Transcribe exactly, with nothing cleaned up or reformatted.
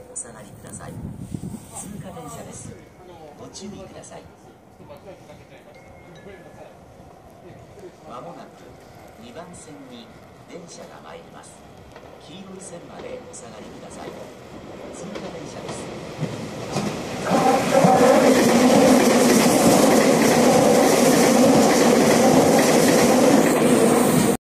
お下がりください。通過電車です。ご注意ください。まもなくにばん線に電車が参ります。黄色い線までお下がりください。通過電車です。